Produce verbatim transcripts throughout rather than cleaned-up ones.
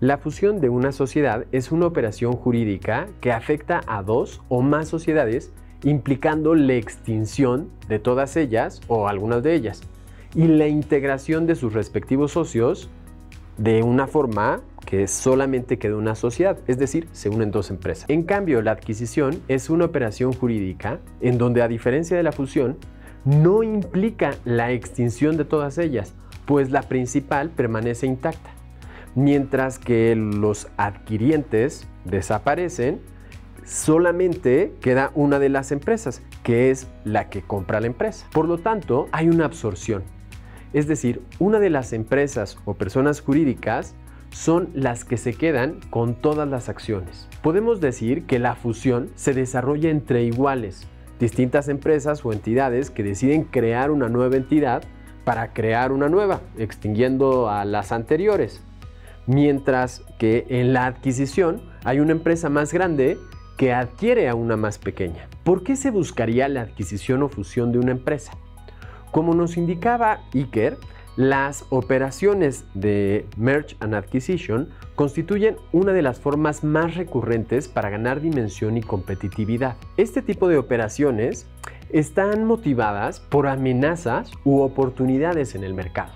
La fusión de una sociedad es una operación jurídica que afecta a dos o más sociedades, implicando la extinción de todas ellas o algunas de ellas y la integración de sus respectivos socios de una forma que solamente queda una sociedad, es decir, se unen dos empresas. En cambio, la adquisición es una operación jurídica en donde, a diferencia de la fusión, no implica la extinción de todas ellas, pues la principal permanece intacta, mientras que los adquirientes desaparecen, solamente queda una de las empresas, que es la que compra la empresa. Por lo tanto, hay una absorción, es decir, una de las empresas o personas jurídicas son las que se quedan con todas las acciones. Podemos decir que la fusión se desarrolla entre iguales, distintas empresas o entidades que deciden crear una nueva entidad para crear una nueva, extinguiendo a las anteriores. Mientras que en la adquisición hay una empresa más grande que adquiere a una más pequeña. ¿Por qué se buscaría la adquisición o fusión de una empresa? Como nos indicaba Iker, las operaciones de Merge and Acquisition constituyen una de las formas más recurrentes para ganar dimensión y competitividad. Este tipo de operaciones están motivadas por amenazas u oportunidades en el mercado.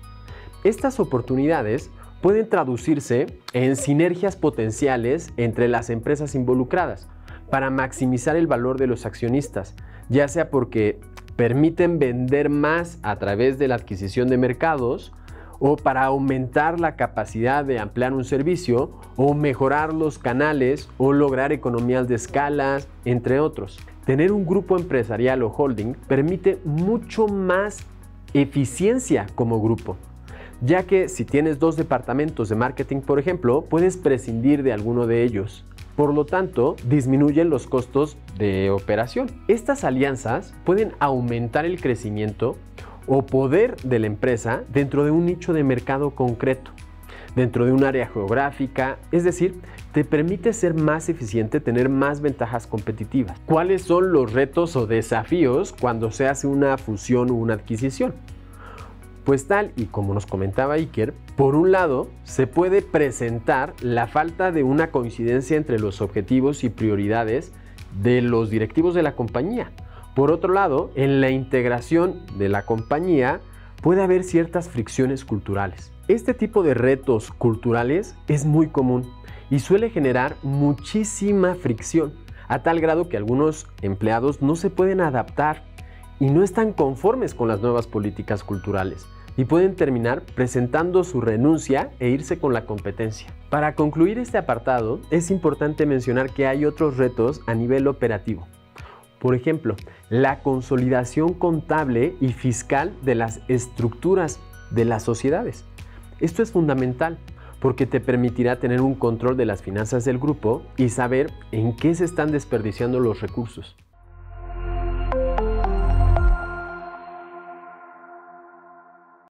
Estas oportunidades pueden traducirse en sinergias potenciales entre las empresas involucradas para maximizar el valor de los accionistas, ya sea porque permiten vender más a través de la adquisición de mercados, o para aumentar la capacidad de ampliar un servicio, o mejorar los canales, o lograr economías de escala, entre otros. Tener un grupo empresarial o holding permite mucho más eficiencia como grupo, ya que si tienes dos departamentos de marketing, por ejemplo, puedes prescindir de alguno de ellos. Por lo tanto, disminuyen los costos de operación. Estas alianzas pueden aumentar el crecimiento o poder de la empresa dentro de un nicho de mercado concreto, dentro de un área geográfica, es decir, te permite ser más eficiente, tener más ventajas competitivas. ¿Cuáles son los retos o desafíos cuando se hace una fusión o una adquisición? Pues tal y como nos comentaba Iker, por un lado se puede presentar la falta de una coincidencia entre los objetivos y prioridades de los directivos de la compañía. Por otro lado, en la integración de la compañía puede haber ciertas fricciones culturales. Este tipo de retos culturales es muy común y suele generar muchísima fricción, a tal grado que algunos empleados no se pueden adaptar y no están conformes con las nuevas políticas culturales y pueden terminar presentando su renuncia e irse con la competencia. Para concluir este apartado, es importante mencionar que hay otros retos a nivel operativo. Por ejemplo, la consolidación contable y fiscal de las estructuras de las sociedades. Esto es fundamental porque te permitirá tener un control de las finanzas del grupo y saber en qué se están desperdiciando los recursos.